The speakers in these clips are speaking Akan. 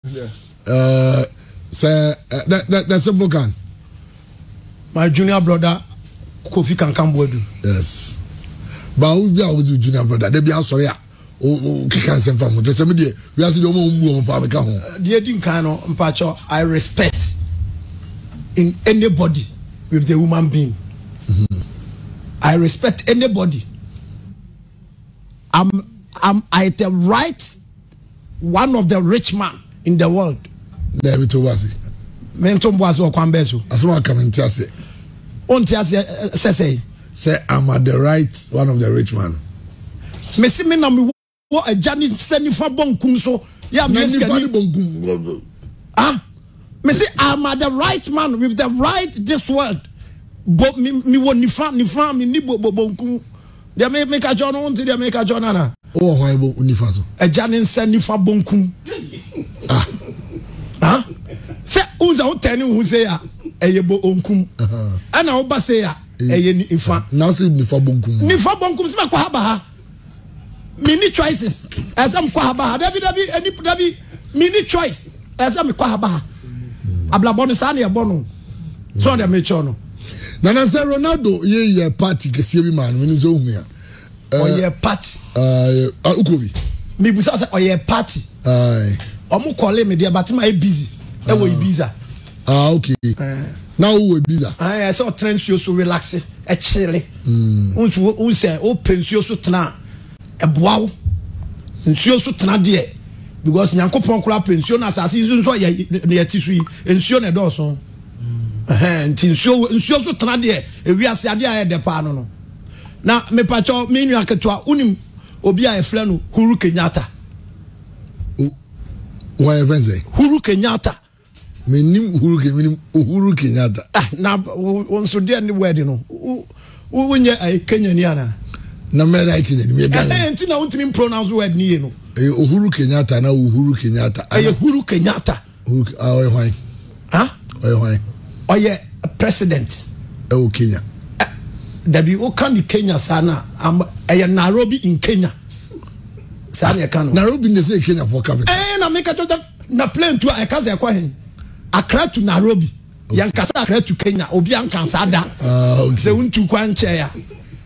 That's a book. My junior brother Kofi Kankambodu. Yes. But we are with junior brother. They be sorry. Can't send from just a media. We are the only I respect in anybody with the woman being. I respect anybody. I'm the right one of the rich man in the world. Never to was Menton was or Kwambezu. As one coming to say. Say I'm at the right one of the rich man. Messi Minam what a Janet sending for Bonkum so yeah, Messi. Ah, Messi, I'm at the right man with the right this world. But me won't ni farm me ni bonkum. They make a John on to they make a John Anna. Oh, why unifaso? A Janin sending for bonkum. Ah, huh? Say who's out telling who say a yebo onkum. And I hope say a nifa. Now see nifa bonkum. Nifa bonkum sma kwa haba. Mini choices. As I'm kwa haba. Dabi mini choice. As I'm kwa haba. Abla bonu sani ya bonu. So they make no. Nana say Ronaldo ye party kesi bi man we nzo hu ya. Oye party. Ukobi. Me busa say oye party. Omo call me there but my busy. E wo Ibiza. Okay. Now we Ibiza. I saw trend so relax e chile. Un say o pensio so tena e boawo. Nsuo so tena there because Nyankopon kura pensio na asase so ye tisu yi. Nsuo na do so. Nsuo so tena there e wi ase ade aye de pa no. Na me pacho me nua ketua unim obi a e frɛ no Uhuru Kenyatta. Why friends say Uhuru Kenyatta. Me nim Uhuru Kenyatta. Ah na won so there ni word no. Wonye Kenya ni ana. Na me like Kenya ni me ga. Enti na wontimi pronounce word ni ye no. Uhuru Kenyatta na Uhuru Kenyatta. Uhuru Kenyatta. Uhuru why? Huh? Why? Oye president. Kenya. Dabi o kan Kenya sana Nairobi in Kenya. Sana kan. Nairobi dey say Kenya for capital. Na make na plane to I kaza kwa hen. Accra to Nairobi. Yan kasa Accra to Kenya. Obi an kan sada. Okay. Se untu kwa nche ya.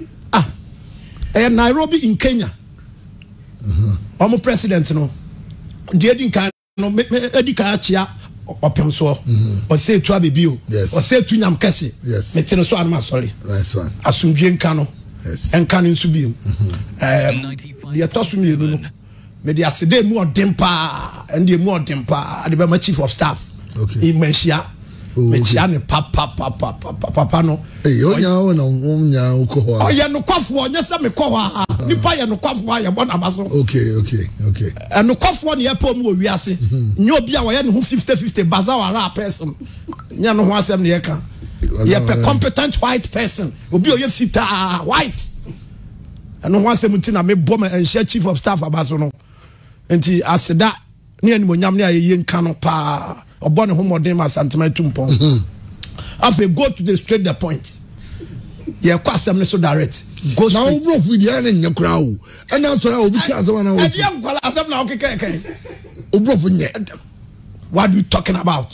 Nairobi in Kenya. Omo president no. Die din kan no edi ka chia opem so. O say to abebi o. O say to nyam kese. Yes. Me tino so anama sorry. Nice one. Asumdie nka no. Yes. Enka no nsu bi. The toss me no. Me the asede mu odempa and the mu odempa the be my chief of staff. Okay. In Menchia. Me chia ne papa no. Hey, onya na onya uko ho. Oya no kwafo onya se me ko ho. Nipa ya no kwafo ya bona baso. Okay. No kwafo ne yapom wo wiase. Nya obi a wo ya ne ho 50-50 baza wara person. Nya no ho asem ne yeka. You are a competent white person. Obi oye fita white. And no one say mutina me bomb and share chief of staff abaso no. Enti aseda ne animonyam ne aye nka no pa. Obone ho modern ma sentiment tumpon. After go to the straight the point. Ye kwa asem ne so direct. Go now bro fu dia na nya kura wo. And now so obi ka asem na wo. E dia nkwala asem na okeke. Obro fu nye. What are you talking about?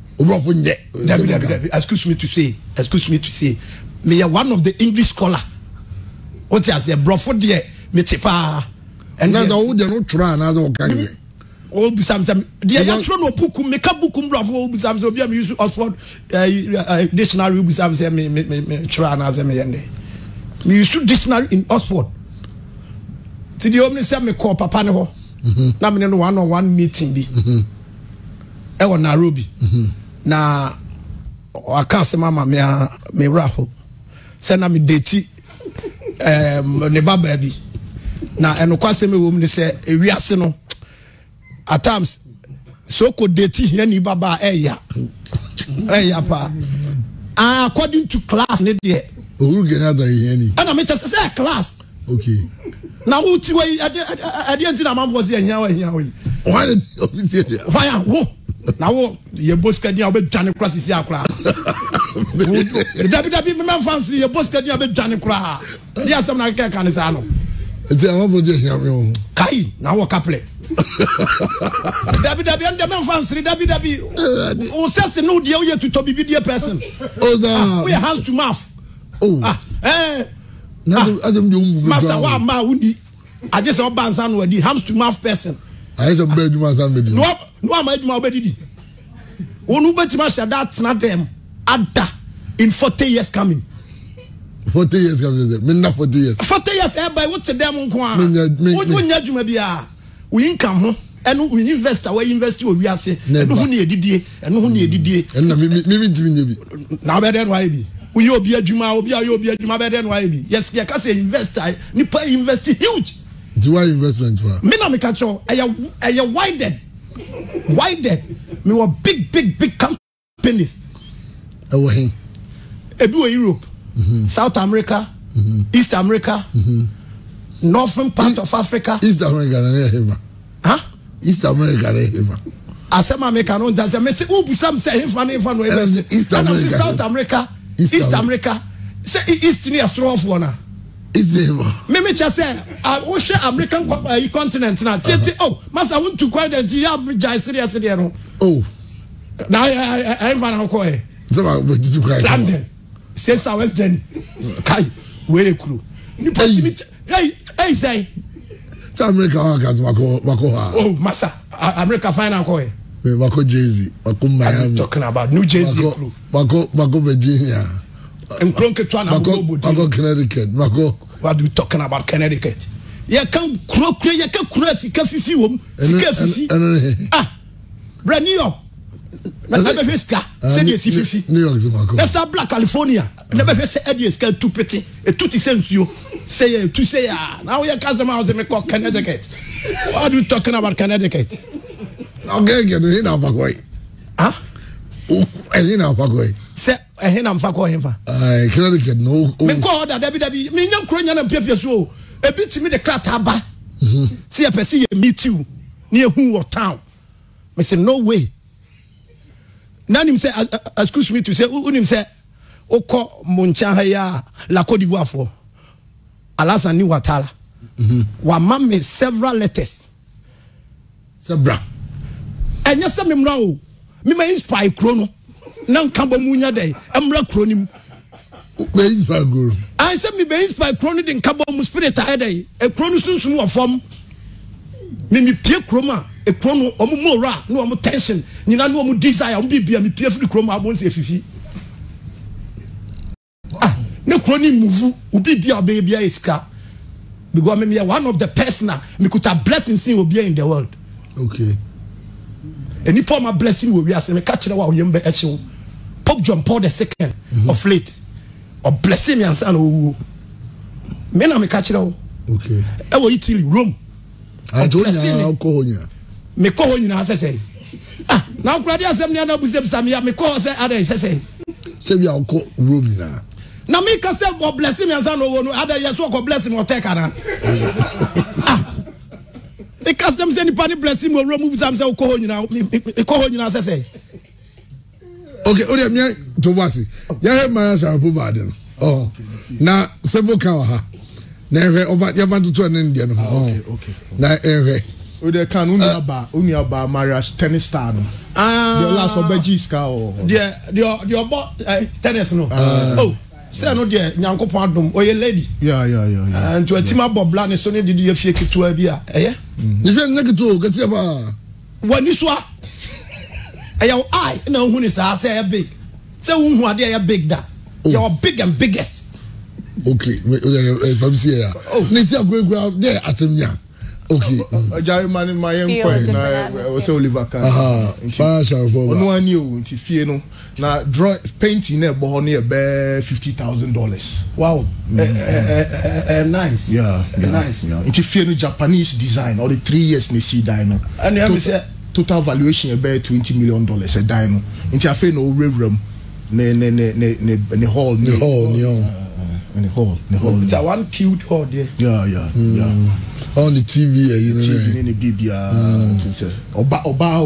Excuse me to say, me one of the English scholar. What you say, bro? For the metipa. And now the old no try another gang. Oh, some the actual no book, make a book, bro. For some so be use Oxford dictionary. Some say me try another me ende. Me use dictionary in Oxford. See the only say me call papa ne ho. Na me no one-on-one meeting bi. Ewa Nairobi. Na wakase mama me raho. Se na me date ne baba bi. Na enokwase me wo mu se ewiase no. At times so ko date here ni baba eya. Eya pa. According to class ne there. Uhuru Kenyatta here ni. And I me just say class. Okay. Now uti we ade na man voice here we. Why did you say that? Why wo? Now your boss can you be done class is akra. Dabi me fancy your boss can you be done kra. Dia some na ke kan say no. Enti am voice here me. Kai na wo kaple. Dabi and the man fancy Dabi. Oh, says no dear you to be dear person. Oh, we are hands to mouth. Oh, Master Wama Uni. I just saw Bansan were the hands to mouth person. I have a bed to my son. No, I made my baby. One bet Masha, that's not them. Ada in 40 years coming. 40 years coming. Not 40 years. 40 years, by what's a damn one? What you may be? We income. And we invest away, we are saying, and who need DD, and who need DD, and now better than YB. We will be a Juma, will be a Juma better than YB. Yes, I can say investor, you pay invest huge. Do I investment for? Minamicacho, I wided. We were big companies. Away. Ebu Europe, South America, East America, northern part of Africa. East America, huh? East America, Asema America no just say who some say him fan East America, South America, East America. Say East near strong for na. Me just say I share American continent na. Oh, masa want to quite the ya jai serious there no. Oh. Now I fan ko e. London. Say South Gen. Kai we kru. Ni patimi hey say America oh, Massa, America final call. Wako Jay-Z, wako Miami. Talking about New Jersey. Wako Virginia. And wako Connecticut. What are you talking about Connecticut? You can't create, you can't create, you can't see. Ah, brand New York. Never Veska, said yes, New York is Marco. That's a black California. Never say Eddie's got too pretty. A tutti sense you say to say, now your cousin house in Connecticut. What are you talking about Connecticut? Okay, get in our way. Huh? In our way. Say, a hen I'm for him. Connecticut, no. Me call that WWE, me young Korean and Pepe show. A bit to me the crack haba. See a person meet you near who or town. Me say, no way. None him say, excuse me to say, unim say, Oko Munchahaya, La Côte d'Ivoire for Alassane Ouattara. Wamam me several letters. Sabra. And yes, I'm now. Me may inspire chrono. Nan Cambo Munya day. I'm ra chronim. Be inspire guru. I said me be inspire chrono din Cambo Muspirit day. A chrono soon soon form. Me pie chroma. A chrono omo ra no omo tension. Ni na no omo desire omo bibia me pie free chroma abon se fifi. Ah, no chrono move ubi bia baby iska. Because me one of the person me could have blessing sin will be in the world. Okay. Any poor my blessing will be as me catch the wow yembe echo. Pope John Paul II of late. Or blessing me and son oh. Me na me catch the okay. I will Italy, Rome. I told you me call you now say. Ah, now brother say me na busem samia me call say other say. Say we are call Rome now. Na me ka say God bless me and say no other yes God bless me or take ana. Ah. Because them say ni pani bless me or Rome busem say ko ho nyina me ko ho nyina say. Okay, odi me to wasi. Ya he man shall provide no. Oh. Na several kan ha. Na ehwe over ya van to an India no. Okay. Na ehwe. Ode kan uni aba marriage tennis star no. The last obeji ska or the about tennis no. Oh. Say no there Nyankopon adom oye lady. Yeah. And to atima bobla ne so ne didi afie ketua bia. Ni fe ne ketua ketia ba. Wani so a. Eya I na hu ni sa say big. Say hu hu ade ya big da. You are big and biggest. Okay. From here. Ni see agwegwa there atemnya. Okay. Ajari man my employee na we say Oliver Kahn. Ono ani o nti fie no na draw painting na ebo ho na be $50,000. Wow. Nice. Yeah. Nice. Nti fie no Japanese design all the 3 years na see die no. And you say total valuation about $20 million a die no. Nti afa no rewrem ne hall ni hall. It's a one cute hall there. Yeah. On the TV, you know. TV in the Bibia. Oba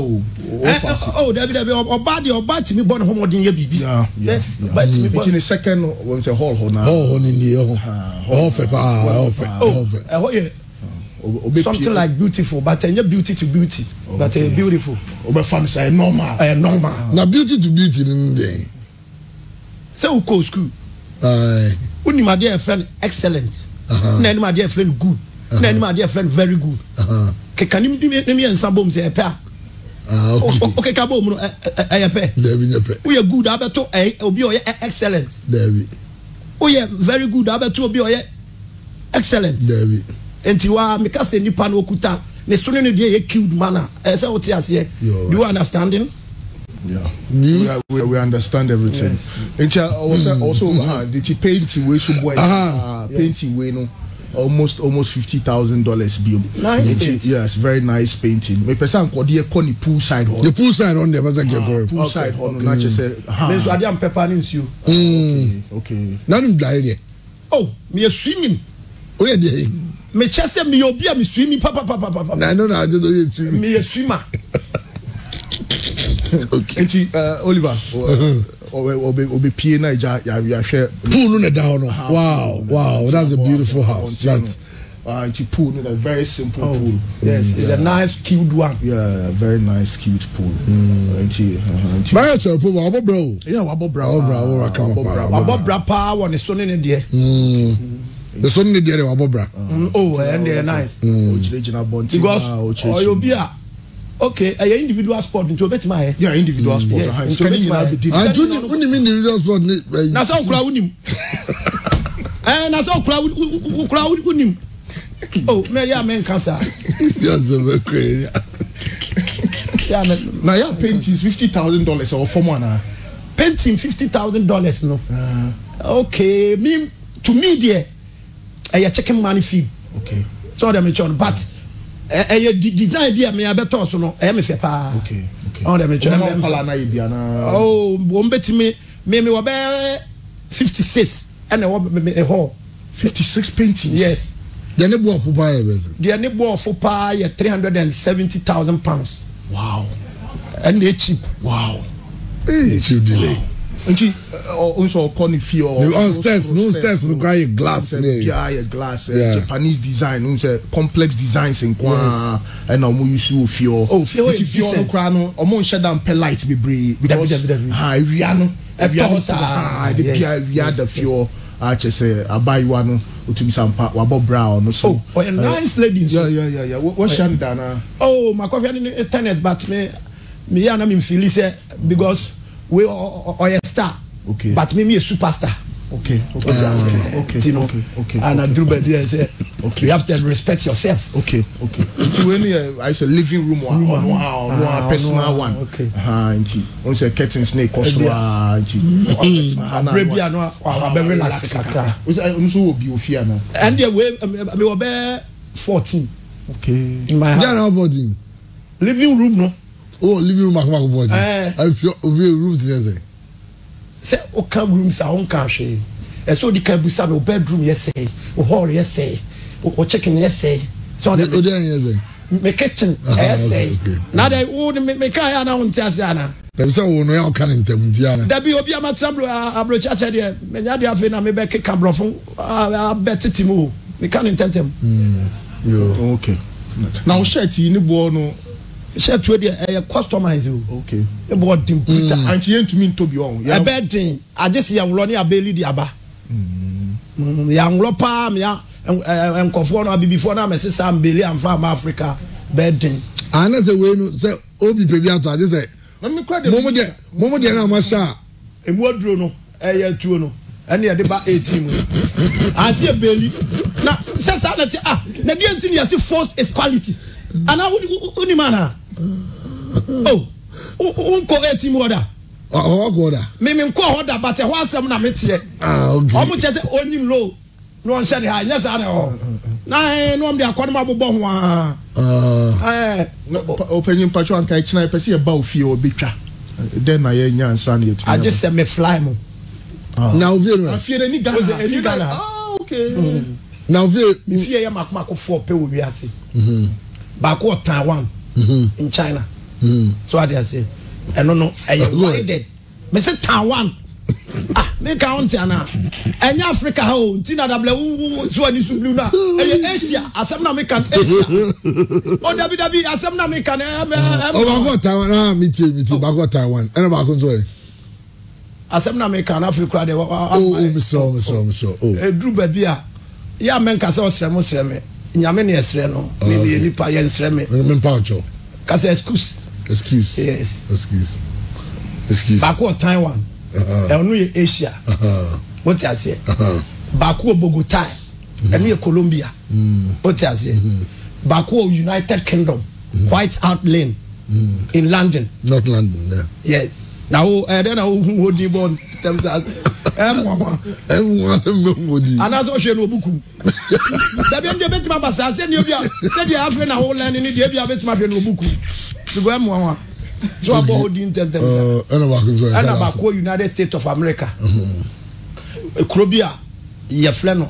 Oba to me born home in your baby. Yes. But in the second when the hall now. Oh, in the something like beautiful, but beauty to beauty, but beautiful. Fam say normal. Normal. Now beauty to beauty in the So we go school. Uni my dear friend excellent. Nani my dear friend good. Nani my dear friend very good. Can you give me and some bombs a pair? Okay, Cabo, a pair. We are good, Abato, Obi, excellent. We are very good, Abato, Obi, excellent. And you are because any pan okuta, the student a cute manner. As I would say, do you understanding? Yeah, we understand everything. And also, did he paint away some boys? Painting way no. Almost $50,000 bill. Nice. Yes, very nice painting. Me person called the poolside hall. The poolside on there, poolside hall. Not just say. There's what I'm peppermint you. Okay. None blind. Oh, me a swimming. Oh yeah, dear. Me chest me obi me swimming. Papa. No, I just don't swimming. Me a swimmer. Okay. Oliver. Obe pie na ja share pool no down. Wow, that's a beautiful house. That's pool, a very simple pool. Yes, it's a nice cute one. Yeah, very nice cute pool. My bro. Yeah, wabo bra pa won so ne there. The son ne there wabo bra. Oh, and they're nice. Because you be okay, a individual sport into bet my individual sport. I don't individual sport. Na so kura unim. Na so kura unim. Oh, me ya men cancer. Yes, okay. Yeah, now your painting is $50,000 or for one. Painting $50,000 no. Okay, to me there, I checking money fee. Okay. So them mention, but design be me abeto so no me fe pa. Okay. On them mention. Oh, wombeti me wo be 56 and me ho 56 paintings. Yes. The neighbor of Fupa, the neighbor of Fupa, £370,000. Wow. And they cheap. Wow. Hey, cheap delay. And she also calling fee or no stairs, require glass. Yeah, glass. Japanese design, complex designs in Kwa, and now we use feel. Oh, feel no crown or more shut down per light be brave because high Riano, the fuel. I just say I buy one to be some part Wabo Brown. So a nice lady. Yeah. What's Shandana? Oh, my coffee and tennis, but me and I'm in Felice because we are a star. Okay. But me a superstar. Okay. You know. Okay. And I do better. Okay. You have to respect yourself. Okay. To any, I say living room one personal one. Okay. On say curtain snake also. Baby, I know. I be relaxed. Also will be ofia now. And the way me will be 14. Okay. In my house. 14. Living room no. Oh, living room 14. I feel rooms there. Say o can rooms are on cash. E so the can be some bedroom yes say, o hall yes say, o chicken yes say. So the me kitchen yes say. Now they would me kai na on tiase na. Dem say wo no ya kan ntem dia na. Da bi obi amatsabro abrocha che de me nya de afi na me be keka brofo betitimu. Me kan intentem. Yo. Okay. Now shirt ni bo no shirt we dey customize o. Okay. E bo dim pita anti entumi to be on. E be din agesi ya wlo ni abeli di aba. Ya wlo pa me ya enkofo no abibifo na mesesa ambeli amfa am Africa bedding. Ana say we no say obi pebi ato ade say momo de na ma sha emu aduro no ya tuo no ene ye de ba 18 mu asi ebeli na sesa na ti na de antini ya say force is quality ana uni mana unko 18 mu oda go oda me nko oda but e ho asem na metie okay omo che say onyim low no on share ha nya sa na ho na no am de akodo ma bobo ho opening patch an kai china pese e ba ofie obetwa then na ye nya ansa na yetu I just say me fly mo now view afie ni Ghana okay now view ifie ya makmako 4 pe wo wi ase back what Taiwan in China so what I say and no I widen me say Taiwan Me count ana. Enya Africa ho, ntina double so ani su blue na. Asia, asem na me kan Asia. O David asem na me kan o ba go Taiwan meeting ba go Taiwan. Ena ba ko so e. Asem na me kan Africa de Mr. Oh. Drew baby a ya men ka se osrem me. Nyame na esre no. Me ni pa ye nsre me. Me pa cho. Ka se excuse. Yes. Excuse. Back to Taiwan. Enu ye Asia. What you say? Back to Bogota. Enu ye Colombia. What you say? Back to United Kingdom. White Hart Lane. In London. Not London, yeah. Now, then I will be born. And that's what she no book. That be the best my boss. I said you said you have a whole land in the area best my no book. To go more. So about the intent. And about United States of America. Krobia, your friend.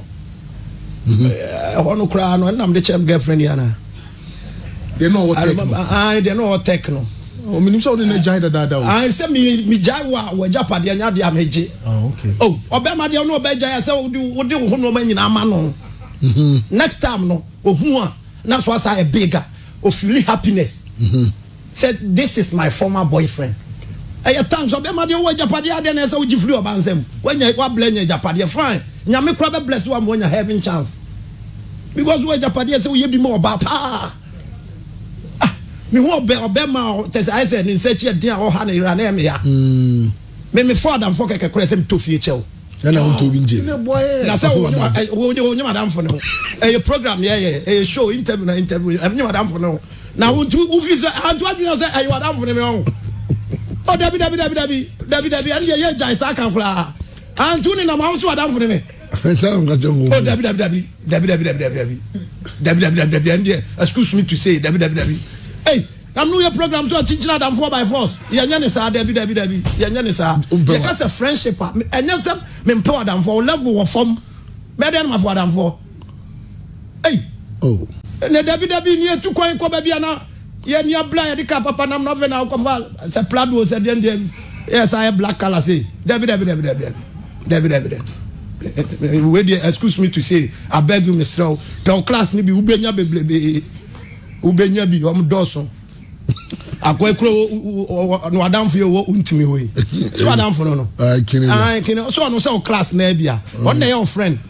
I want to cry and I'm the champ girlfriend yana. They know what they know what techno. O minim so dey jai da. I say me jai wa japade anya de ameje. Oh, okay. Oh, obema de no obejai say wo de wo no ma nyina ama no. Next time no, ohu a na so asa e bigger, o feel happiness. Said this is my former boyfriend. Aya times obema de wo japade ade na say wo gifri obansem. Wanya wa blenya japade fine. Nyame kra be bless wa mo nya having chance. Because wo japade say wo ye bi mo oba pa. Me who obema tese I said in search dia o ha na ira na me ya me for them for keke kure sem to fie chew na on to bi nje na say wo madam for no e program e show interview e madam for no na wo fi so anto abi say e madam for me on o David and ye jai sa kan kula anto ni na ma so madam for me oh David and excuse me to say David hey, I'm new your program to a teaching them 4x4. Yanya sa David. Yanya sa. Because a friendship. And yes, me empower them for level of form. Me dem for them for. Hey. Oh. Ne David near to coin ko baby na. Ye near blind the cap papa nam no ve na alcohol. Se plado se den. Yes, I have black color say. David. Wait there, excuse me to say, I beg you, Mr. Tell class ni bi ubenya beblebe. Ubenya bi o mdoso akwekro no adamfo ye wo untimi we so adamfo no kini so no say class na bia on na your friend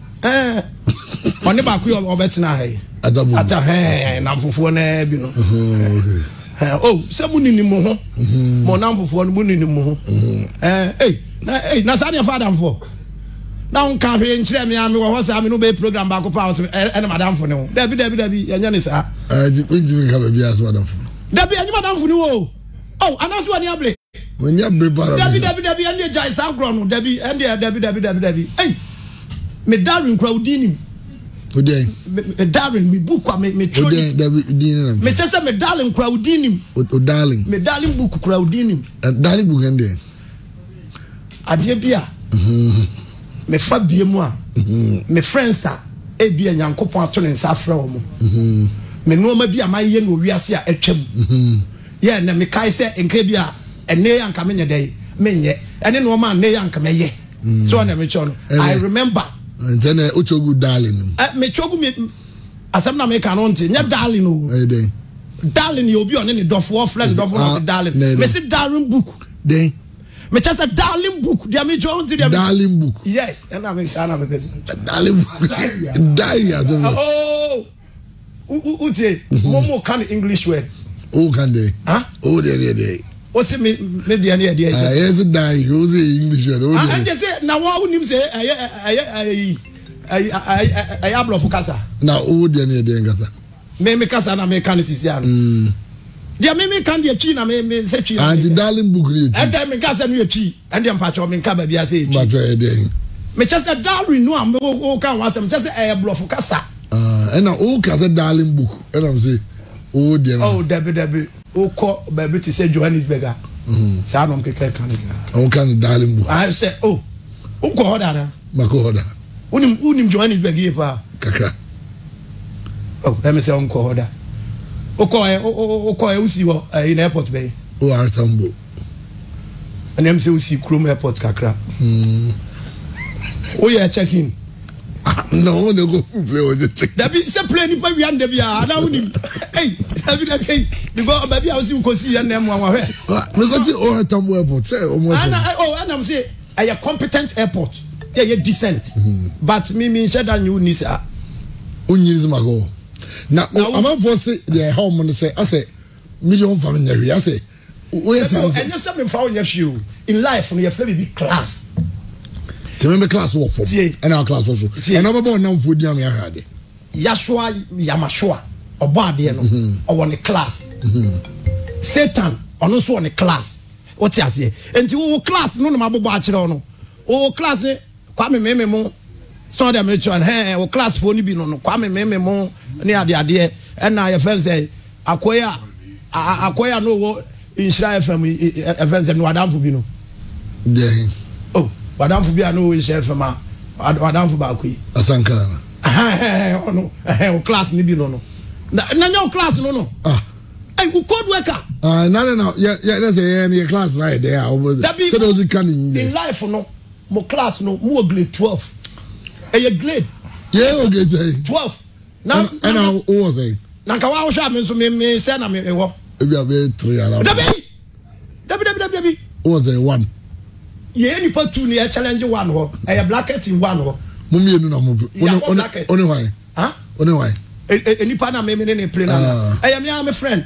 on ba ku obetina he ata na mfofo na bi no oh se munini mo ho mo na mfofo no munini mo ho na sa dia fa adamfo na on ka hwe nkyere me ame wo hosa ame no be program ba ko pa so ene madam fo ne ho dabi enya ne sa jimi ka ba bia so madam fo dabi enya madam fo ne wo oh anaso ani able when ya bre para dabi enya jai sa gro no dabi hey me Darwin crowdini odey Darwin me book kwa me odey dabi dini me chese me Darwin crowdini darling me Darwin book crowdini darling book ende ade bia me fa biemu a me friends a e bia nyankopon ato ne nsa afra wo mo me no ma bia ma ye no wiase a atwam ye na me kai se enka bia ene yanka me nyedai menye ene no ma ne yanka me ye so na me chono I remember then ochogu darling me chogu me asem na me ka no nti nya darling o darling you obi on ne dofo friend dofo no darling me say darling book then me just a darling book. Dia me join to darling book. Yes, and I mean sana me darling book. Diary as oh. Ute momo can English word. Oh can they? Huh? Oh they. What's it me dia near there? Yes diary. Who's the English word? And they say now what him say I ablo fukasa. Na oh dia near there ngasa. Me kasa na me kan sisi dia me kan dia chi na me se chi anti darling book ni and then me kasa no chi and dem pa cho me ka ba bia se chi ma cho e den me chese darling no am o kan wa me chese e bluff kasa and o kasa darling book and am say oh dia oh dabi o ko ba bi ti say Johannesburg sa no mkeke kan sa o kan darling book I say oh o ko hoda na ma ko hoda unim Johannesburg ye pa kakra oh me say on ko hoda Okoye usi wo in airport bay. O Artambo. and them say we see Chrome Airport kakra. Oh yeah, check in. No, no go play on the check. That be say play ni pa wi ande bia. Now we hey, because baby I see you go see and them one where. Because see all Tambo Airport say and I'm say a competent airport. Yeah, decent. But me said that you need sir. Unyiz mago. Now I'm for say the how money say I say million family I say we say and just something for you in life from your flavor be class. To me class work for and our class also. And I'm about now food yam yahade. Yashua Yamashua or body or on the class. Satan on also on the class. What you say? And you class no mabo bachiro. Oh class kwame mememo so dem mention o class for ni bi no kwame mememo ni ade and na your friend say akoya no wo Insira FM events no adamfo bi no oh adamfo bi no Insira FM adamfo ba akoi asankara no o class ni bi no na nya class no hey who code worker no yeah that's a class right there so those can in life no mo class no mo grade 12 a grade grade 12 now and how was it na ka wa sha me so me say na me wo e be 3 around dabi was it 1 ye ni pa 2 ni challenge 1 ho e bracket in 1 ho mo mienu na mo only why only why any pa na me ne play na e me am friend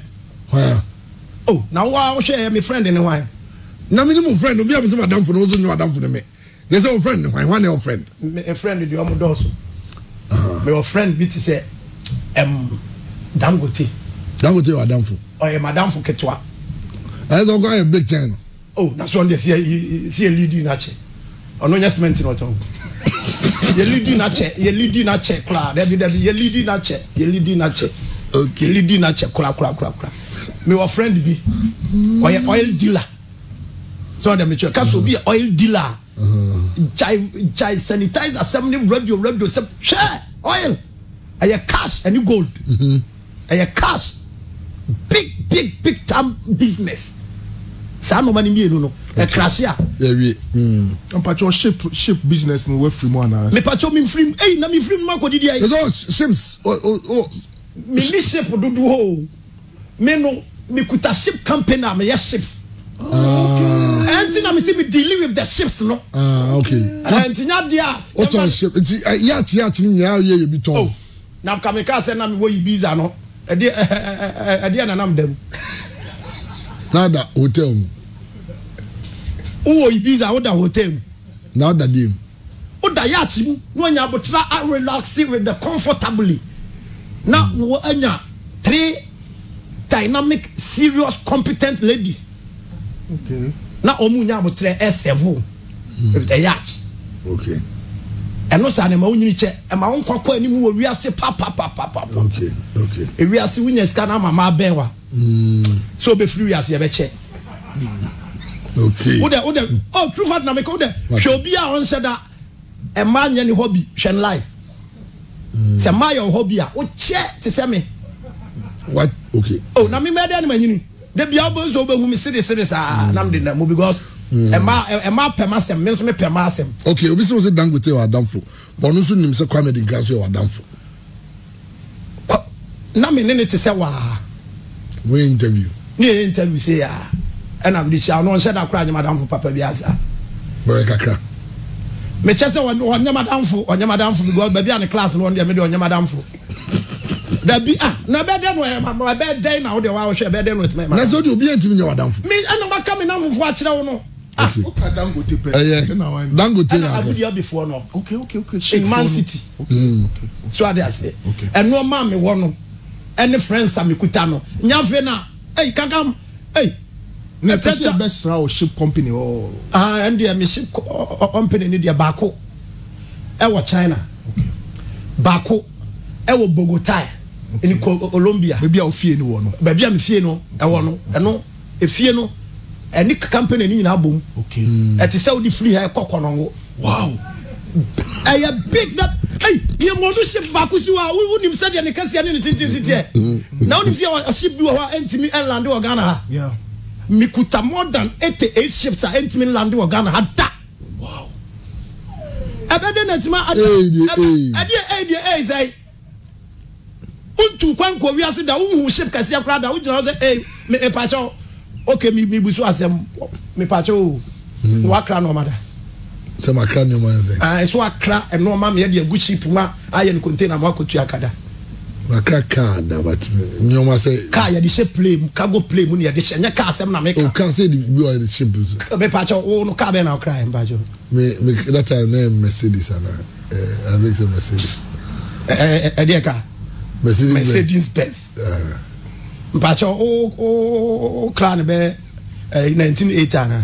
oh now wa share me friend in why na me mo friend obi am say madam for no zo no madam for me yes your friend why one your friend a friend the omo doso my friend bit say Dangote or madam for or madam for ketwa I don't go a big channel oh that's one they see a leading nache ono nya cement no ton ye leading nache kla there be ye leading nache okay leading nache kla me your friend be oil dealer so dem me kaso be oil dealer jai sanitize assembly radio share oil aya cash and gold aya cash big time business sa no mani mienu no e crash ya we pacho ship business no we free mo na me pacho me free na me free ma ko didi ai ships me ni ship dudu ho me no me kuta ship company am ya ships and na me see me dealing with the ships no okay and nya dia what on ship yacht ni ya ye bi ton na kameka say na me wo Ibiza no e dia na nam dem nada hotel wo Ibiza wo da hotel na da dim wo da yacht mu no nya botra relax with the comfortably na wo anya 3 dynamic serious competent ladies okay na omunya botre S7 with the yacht okay eno sa na ma wunyini che e ma won kwakwa ani mu wo wiase pa okay e wiase wunya ska na mama benwa so be free wiase e be che okay wo de true fact na me ko de hwe obi a on sheda e ma nya ni hobby hwe life se ma your hobby a wo che te se me what okay oh na me mede na manyini de bia bo so be hu me sede sa na me de na mo because e ma pema sem me so me pema sem okay obi so say Dangote or Adamfo but no so nim say Kwame de Grace or Adamfo na me ne te say wa we interview say ya and am the sha no sha da kra nya Madamfo papa bi asa boy kakra me che say on nya Madamfo because baby an class no on dey me de on nya Madamfo da bi na be dey no ma be dey na wo dey wa hwe be dey no with me na so dey obi antimi nya Adamfo me ana maka me na mfo a kire wo no Dangote pe Dangote na Abuja before no okay in Man City okay so I say and no ma me wo no any friends am kuta no nya fe na hey kakam hey na tete best how ship company or and the ship company ni dia bako e wo China bako e wo Bogota in Colombia baby a ofie ni wo no baby am fie no e wo no eno e fie no any company ni na bom okay et say we free hair kokono wow I a big that hey you mo do ship bako si wa unim say de ne kase ne tintin now unim say a ship bi wa entimi land o Ghana ha yeah mikuta more than 88 ships are entering land or Ghana had that. Wow. Abede netima ade say untu kwanko wi ase da wu ship kase akra da wu jina say me pacho okay me busu asem me pacho wa kra no mada se makra no man say so akra e no ma me de agu ship ma aye no container ma akotu akada makra car da but me o ma say car ya de ship plane cargo plane mu ne de shenya car asem na me o can say the be the ship me pacho o no car be na cry me pacho me that time name Mercedes and I think it's Mercedes Edieka Mercedes Benz. Mpacho o clan be 1980 na.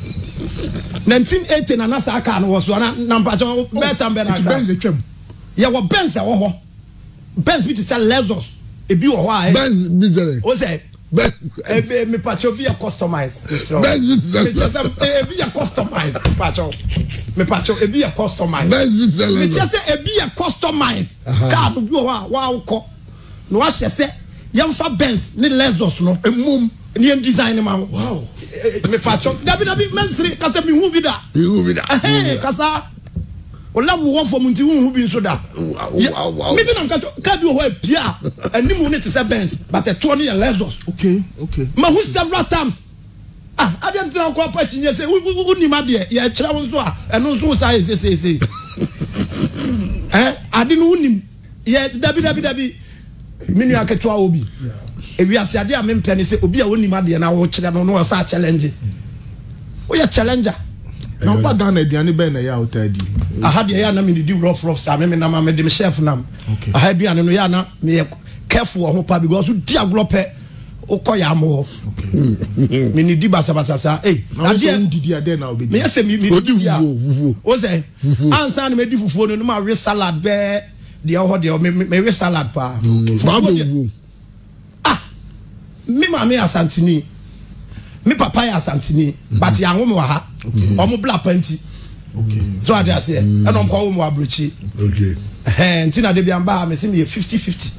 1980 na na sa car no was na mpacho better be na Benz etwam. Ya wo Benz e wo ho. Benz bit sell Lexus. E bi wo ho Benz bizere. O say me pacho be customize. Benz bit sell. E bi customize pacho. Me pacho e bi customize. Benz bit sell. Me just say e bi customize. Car no bi wo wa wo no wa hye yamfa Benz ni Lexus no emum ni design ma wow me pacho dabi mensri kasa mi hu bi da kasa o love wo for munti hu bi nso da wow me bi na ka bi ho apia animu ne te say Benz but a to ni Lexus okay ma hu several times I didn't know ko pa chinye say uni ma de ya kira wo so eno so say I didn't unim ya dabi minu aketo obi ewi asiade a mempene se obi a woni made na wo kire no no sa challenge wo ya challenger na ba Ghana aduane be na ya otadi aha de ya na me di rough sa me na ma me de me chef nam aha aduane no ya na me careful ho pa because di aglope ukoya mo me ni di basa sa ade didi ade na obi me say me di o say ansa na me di fufuo no ma we salad be de ho de me we salad pa me mama asantini me papa ya asantini but ya nwom wa ha omo bla panti so ade ase e no nko wo mo abrochi ntina de bia mba me se me 50-50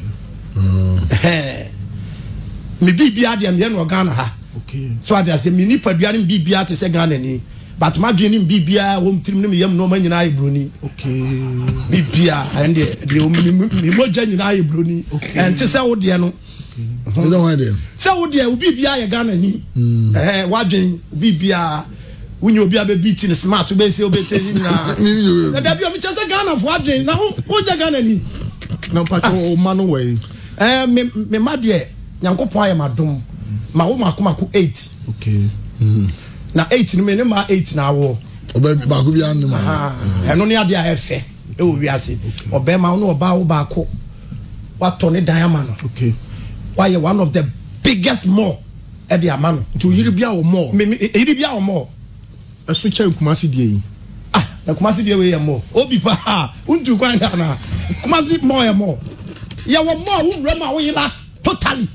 me bibia de me no Ghana ha so ade ase me ni padua ni bibia te se Ghana ni but ma dwene bibia wo mtirim ne yam no ma nyina ibroni bibia and de mo ja nyina ibroni and te se wo de no you don't want them se wo de bibia ye Ghana ni wadwen bibia wunye obi abeat ni smart be se nyina da bi o mi chese Ghana fo adwen na wo ja Ghana ni na pato o manu we me ma de Nyankopon aye madom ma wo makomako 8 na 8 ni me ne ma 8 na wo oba ba ko bia nima eno ne ade a efe e wo wiase oba ma no oba wo ba ko wato ne diamond why one of the biggest mall at the amano to yiri bia wo mall yiri bia wo mall eso che Kumasi die yi na Kumasi die we ye mall obi pa untu kwan na Kumasi mall ye mall ya wo mall wo rema wo yila totally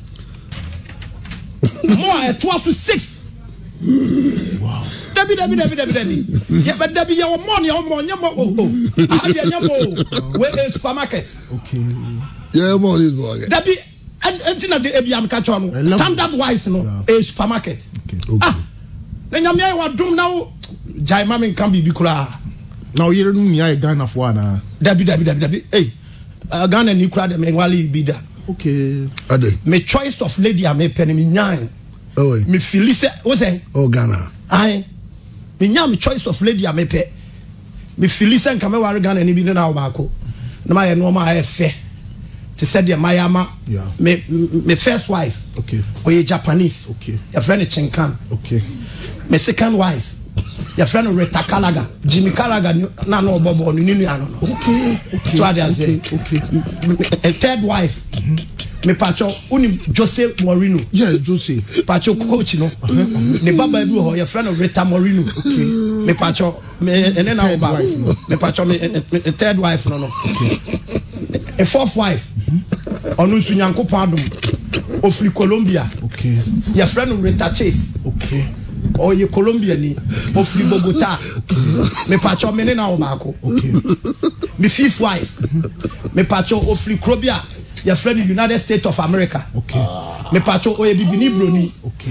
mall at 12-6 wow dabi ya but dabi ya wo mall ya wo mall nyamo ya nyamo we a supermarket yeah mall is boy dabi and na de ebiam ka cho no standard wise no a supermarket na nyame wa dum na jai mama kan bibi kura na oyere nu nya Ghana fo ana dabi Ghana ni kura de me wali bida ade me choice of lady am pen me nyan me feel say wo say Ghana ai me nyan me choice of lady am pe me feel say kan me wari Ghana ni bi na wo ba ko na ma ye no ma aye to said the Mayama me first wife or a Japanese your friend Chinkan my second wife your friend Rita Kalaga Jimmy Kalaga na no bobo ni ano so I say a third wife me pacho uni Jose Morino Jose pacho coach no ne baba bi ho your friend Rita Morino me pacho me ene na oba me pacho me a third wife no a fourth wife onu nsu Nyankopon adom ofri Colombia your friend Rita Chase or ye Colombia ni ofri Bogota me pacho me ne na obako me fifth wife me pacho ofri Krobia your friend United States of America me pacho o ye bibini broni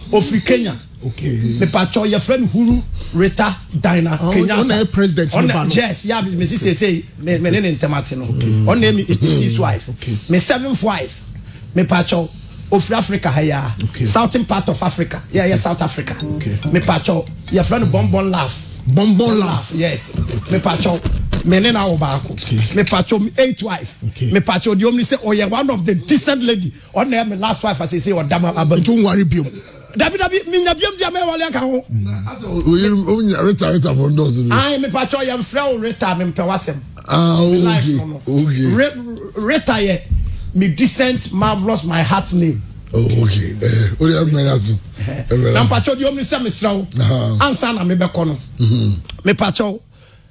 Ofri Kenya. Okay. Me pacho your friend Huru Rita Dina Kenya. On president. Yes, yeah, me say me name Tematino. On name his wife. Me 7th wife. Me pacho of Africa haya. Southern part of Africa. Yeah, South Africa. Me pacho your friend Bonbon Laugh. Bonbon Laugh. Yes. Me pacho me nena obako. Me pacho 8th wife. Me pacho the only say oh yeah one of the decent lady. On name me last wife as I say or dama aban. Don't worry biom. David minya biam dia me wale aka ho. Rita for those. I me pacho yam frɛ Rita me mpɛ wasɛm. Okay. Rita ye me decent marvelous my heart name. Oh okay. Ori amerazo. Na pacho di omni se me srawo. Ansa na me bɛkɔ no. Me pacho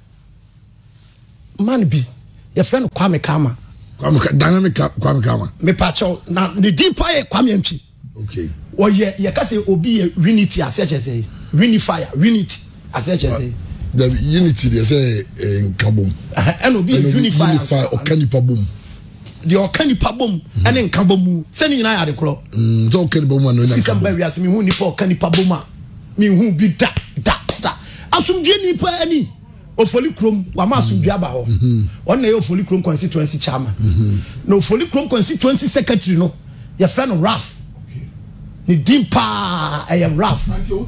man bi your friend Kwame Kama. Dynamic Kwame Kama. Me pacho na the deeper Kwame Ntwi. Okay. Or ye kase obi unity as such as say unify unity as such as say the unity they say in kabum and obi unify okanipa bom the okanipa bom and in kabum say ni na ya de kro so okanipa bom no na kabum we as me hu nipa okanipa bom a me hu bi da asumdie nipa ani ofoli krom wa ma asumdie aba ho on na ye ofoli krom constituency chairman no ofoli krom constituency secretary no your friend Raf ni dimpa I am rough.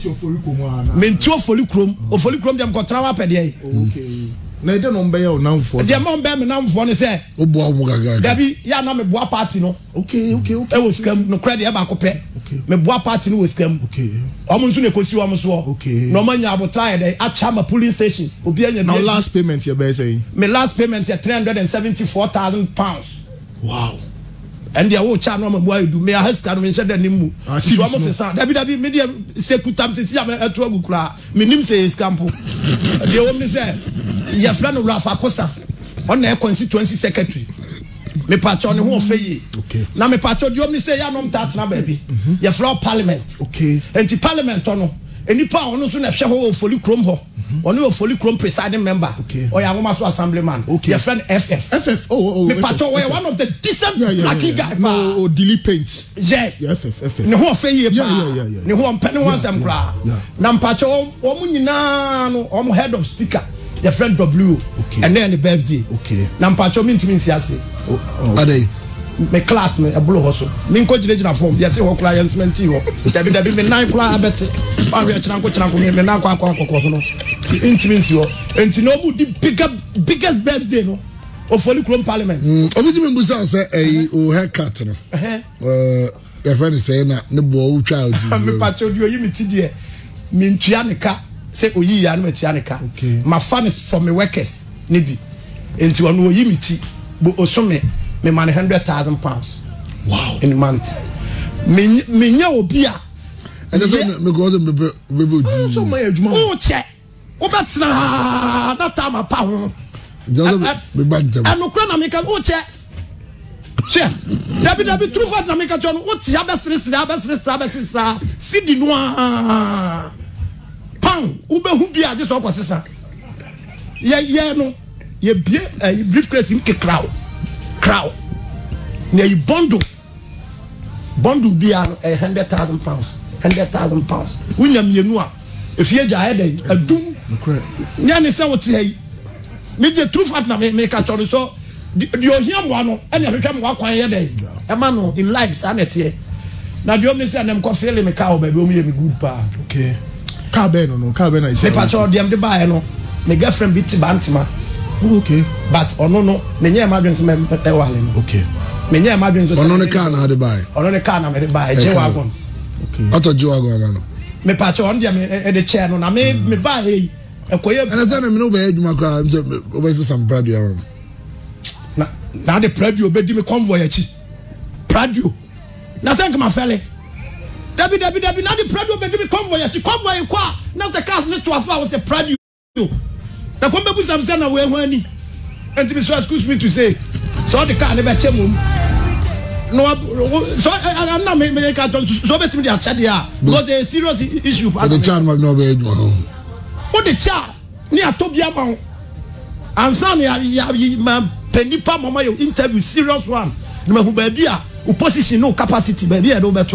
Mentio ofoli krom dem kontra wa pede. Okay. Na ide no mbe ya onamfo. Dem mo mbe me namfo ne se. Obo awu gaga. Dabi ya na me boa party no. Okay. E wo scam no credit e ba ko pe. Me boa party no wo scam. Okay. Omo nso ne kosi omo so. Okay. No manya abotan de achama polling stations. Obi anya now last payment you be say. Me last payment ya £374,000. Wow. And the old channel boy do me a haska no mention the nimu so almost say dabi media say kutam say ya eto agukura me nim say scampo the only say your friend Rafa Kosa on the constituency secretary me pacho ne ho ofeye na me pacho the only say ya no mtat na baby your floor parliament okay enti parliament no enipa ono so na hwe ho ofoli krom ho ono ofoli krom presiding member or ya ngoma so assemblyman your friend FF me pacho we one of the decent lucky guy no delete paint yes FF ne ho ofeye pa ne ho mpene ho asem kra na pacho omu nyina no omu head of speaker your friend W and then the birthday na pacho mi ntimi nsiase adai me class ne ebolo ho so me nko gire form ye se ho kra yansment ho dabi me nan kra abete ba we chira nko me nan kwa no intimi nsi ho enti no mu di biggest birthday no ofoli krom parliament obi ti me busa say o haircut no your friend say na ne bo wo twa odi me pacho di oyi mi ti die me ntua ne ka say oyi ya no metua ne ka my fan is from me workers ne bi enti ono oyi mi ti bo osome me man £100,000. Wow. In a month. Me nya obi a. And so me go them be so my adwuma. Oh che. O betra na time apa ho. Just be bad them. Anu kra na me ka o che. Che. Dabi true fact na me ka jo no o ti abesre sidi no a. Pan, ube hu bia je so kwasesa. Ye no. Ye bie briefcase im ke crowd. Now you bundle be £100,000. £100,000. William Yenua. If you are a doom, Yanni say what say. Me the truth at na me catch on so. You hear one and you become walk one day. A man in life sanity. Now the only say them coffee me cow baby me good pa. Okay. Car ben is. Me patch them the buy no. My girlfriend beat Bantima. Okay. But no, me nya emergency me wale. Okay. Me nya emergency. Ono ne car na de buy. Ono ne car na me de buy. G-Wagon. Okay. Auto G-Wagon no. Me patch on dia me the chair no na me buy e koye. And say na me no be adwuma kra, me obese some pradio. Na the pradio be di me convoy achi. Pradio. Na say come afele. Dabi na the pradio be di me convoy achi. Convoy kwa. Na the cars ne to as well was a pradio. Na kwamba bu samsa na we hwani enti me so excuse me to say so the car never chem no so na me ka so betimi dia chade a because a serious issue the child mag no be adwuma o the child ni atobia ma ansa na ya ma penipa mama yo interview serious one na ma hu ba bia o position no capacity ba bia do beto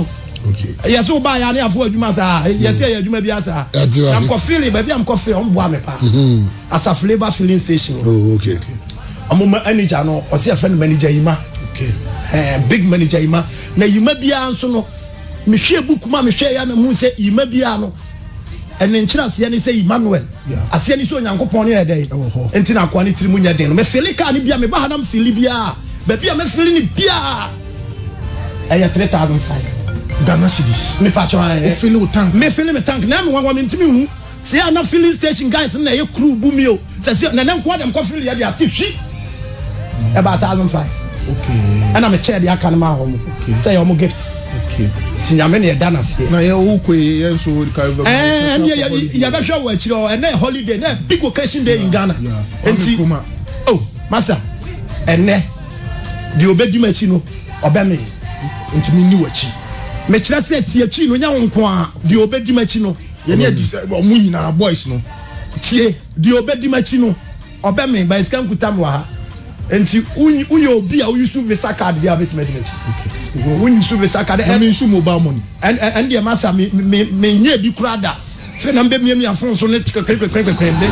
Okay. Yes, so buy any afford you masa. Yes, yeah, you may be as I'm coffee, baby, I'm coffee on bois pa. As a flavor filling station. Oh, okay. I'm a manager no, or see a friend manager Ima. Okay. Big manager Ima. Na you may be answer no. Me share book ma me share ya na mu say you may be ano. And then chance yani say Emmanuel. As yani so nyankopon e dey. Enti na kwa ni tiri mu nya den no. Me feel ka ni bia me ba hanam feel bia. Ba bia me feel ni bia. Eya 3,500 Ghana cedis. Me patcho o feel o tank. Me feel me tank na me wan me ntimi hu. Say na filling station guys na ye crew bu mi o. Say na na kwa dem ko feel ya dia tihwi. About 1,500. Okay. And I'm a chair the akana ma ho. Say your gift. Okay. Tinyame na dana se. Na ye wo kwe ye so ka ba. And ya be hwa wa chiro and na holiday na big occasion day in Ghana. Enti oh, master. And the obedi machi no obeme. Enti mi ni wachi. Me kira se tie chi no nya wonko a the obedi machi no. Ye na omu nyina boys no. Tie the obedi machi no obeme ba iskan kutam wa ha. Enti unye obi a uyu visa card dia bet medimechi. Okay. Unye su visa card and me su mobile money. And the master me nye bi krada. Fe na mbe mi afon so ne kwekwekwekwe.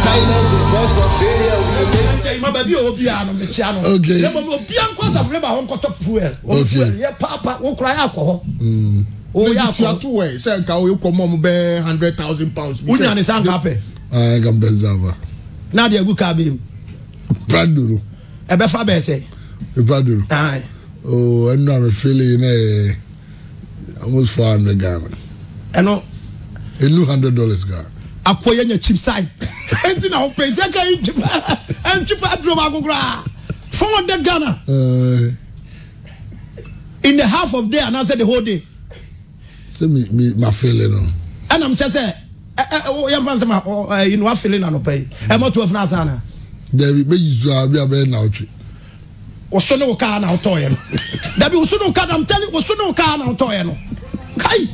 Ma baby obi a no me chia no. Okay. Le mo obi an kwa sa flavor hon ko top fuel. Fuel ye papa wo kra ya ko ho. O ya to we say nka o ko mo be 100,000 pounds. Unya ne san ka pe. Gambenzava. Na de agu ka be. Praduro. Ebe fa be say. Praduro. Aye. Oh, and I'm feeling almost 400 Ghana. Eno a new $100 Ghana. Akoye nya cheap side. Enti na o pese ka cheap. En cheap adro ma gogura. 400 Ghana. In the half of day and I said the whole day. Say me my feeling no. And I'm say you fancy my you know feeling no pay. E mo 12 na sana. There be use be now tree. Oso no ka na otoye no. There be oso no ka I'm telling oso no ka na otoye no. Kai.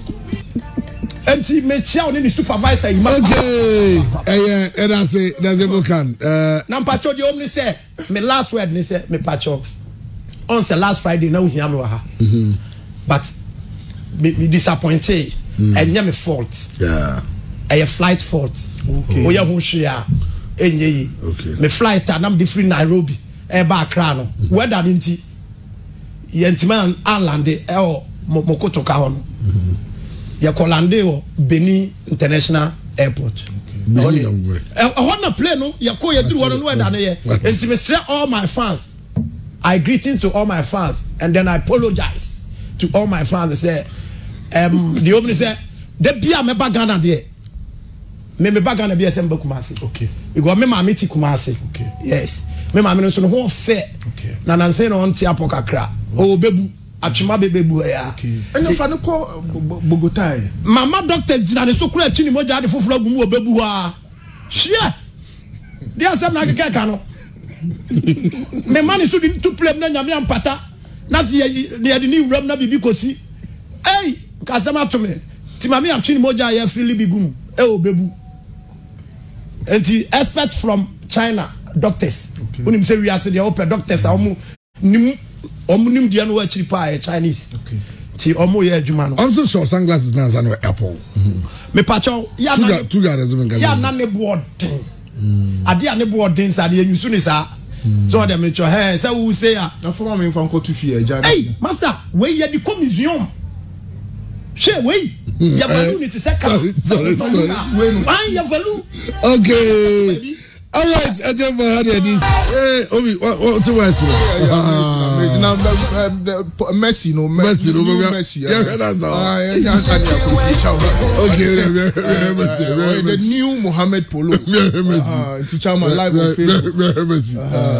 Enti me chia on the supervisor. Okay. And I say there's a book can. Na pacho the omni say me last word ni say me pacho. On say last Friday now here me wa ha. But me disappointed. Enya me fault. Yeah. A flight fault. Okay. Oya hu hwea. Enye. Okay. Me flight am different Nairobi. E ba Accra no. Weather nti. Yentima an lande e Mokoto ka ho no. Ya ko lande o Benin International Airport. Okay. Na plane no ya ko ya duru no weather no ye. Enti me say all my fans. I greetings to all my fans and then I apologize to all my fans. Say the opening say the bia me ba Ghana there. Me ba Ghana bia say Kumasi. Okay. You go me mama ti Kumasi. Okay. Yes. Me mama no so no ho fair. Okay. Na nan say no on ti apokakra. O bebu atwema bebebu ya. Okay. Eno fa no ko Bogota. Mama doctors jina ne so kura achi ni moja de foforo agumu obebu ha. Shia. Dia say na keka no. Me man is to play na nyame ampata. Na se ye de ni wram na bibi kosi. Hey, kasema to me. Ti mama achi ni moja ya feel bigum. E obebu. Enti expert from China doctors. Unim say we are say the open doctors omu nim dia no achiri pa Chinese. Okay. Ti omu ye adwuma no. Also show sunglasses na za no Apple. Me pacho ya na two guys ya na ne board. Ade a ne board din sa de yusu ni sa. So dem me cho hey say we say ya. Na for me fan ko tu fie ja. Hey, master, we ye the museum. She we ya value ni te say sorry. Why ya value? Okay. All right, I tell you how they this. Hey, Obi, what to watch? Messi, no. Messi. Yeah, that's all. Okay, the new Mohamed Polo. Teacher my live on Facebook. Messi.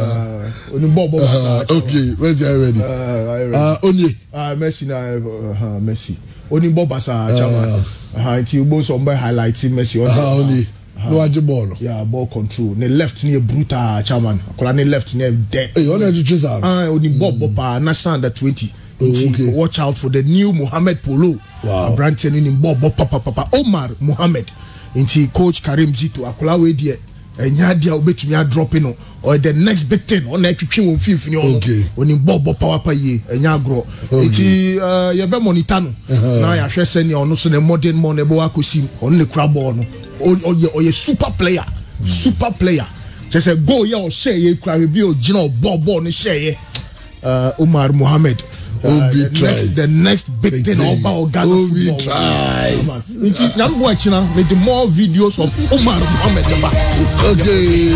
Okay, where's you ready? Only. Messi na Messi. Only Bob Basa chama. Until you some by highlighting Messi only. No aje ball. Yeah, ball control. Ne left near brutal chairman. Akola ne left near dead. Hey, on the chase out. Only Bob Bopa national under 20. Okay. Watch out for the new Mohamed Polo. Wow. Brand in Bob Papa Omar Mohamed. Inti coach Karim Zito. Akola we die enya dia obetumi a drop no or the next big thing on na twetwe won fifini on oni bobo power pa ye enya agro enti ye be monitor no na ya hwe se ne ono so na modern mo na be wa kosim on ne kura ball no oye super player say go ye o share ye kura bi o gina ball no share ye Omar Mohammed the next big thing about Ghana football. Tries. I'm watching now with the more videos of Omar Mohammed. Okay.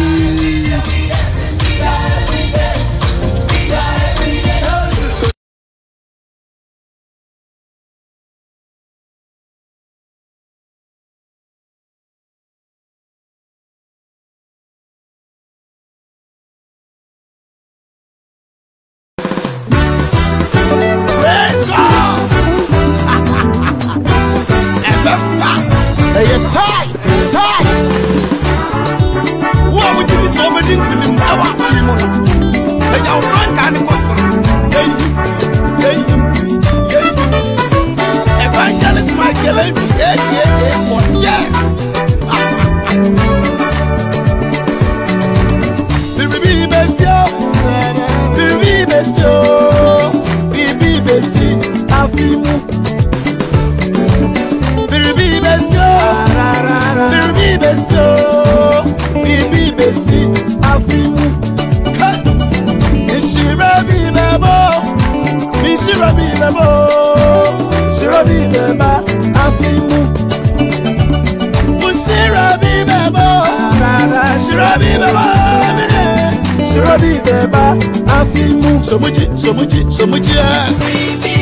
So much,